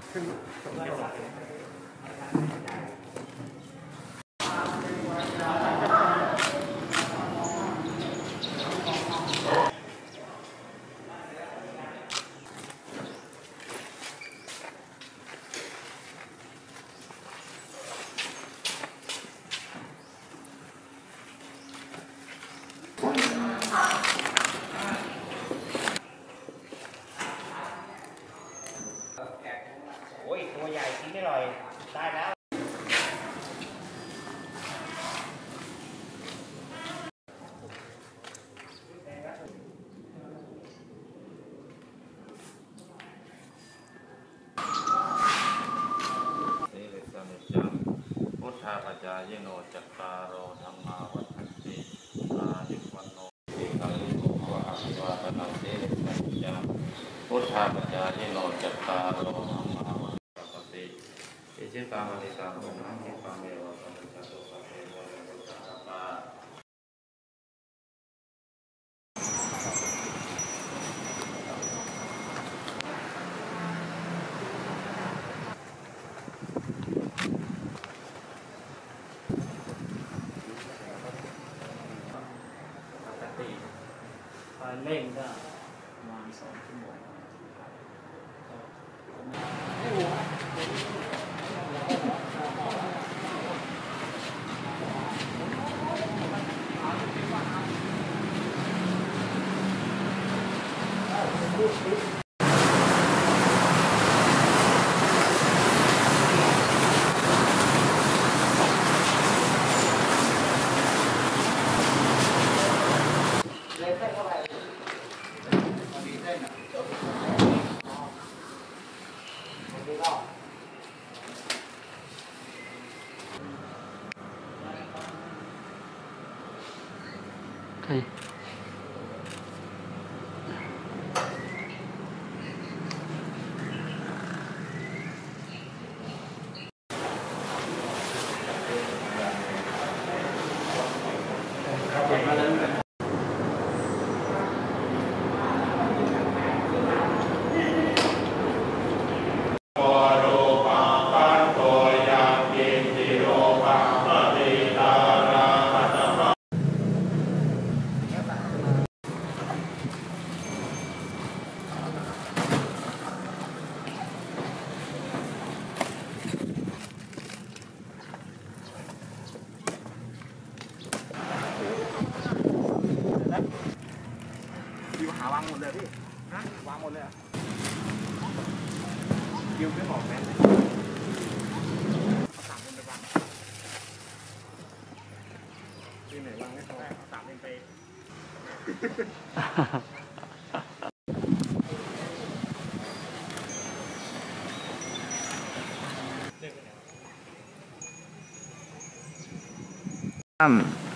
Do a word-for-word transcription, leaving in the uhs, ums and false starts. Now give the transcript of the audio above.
โอ้ยตัวใหญ่กินไม่อร่อยได้แล้วพุทธาปัจจายโนจัตตารโอธรรมาวัฏฏันติอายุวันโนติกาลิโกวะอภิวาทนาเตสัจจาพุทธาปัจจายโนจัตตารโอธรรมาวัฏฏันติอิจิตังอริตังโอนังคิปังเมวะสัมปะโตปะเทวะโลกัสสปะเร่งก็ประมาณสองชั่วโมงหาวางหมดเลยพี่ฮะวางหมดเลยอ่ะยิวไม่บอกแม่เลยเอาสามคนไปวางที่ไหนวางไม่พอเอาสามคนไปอืม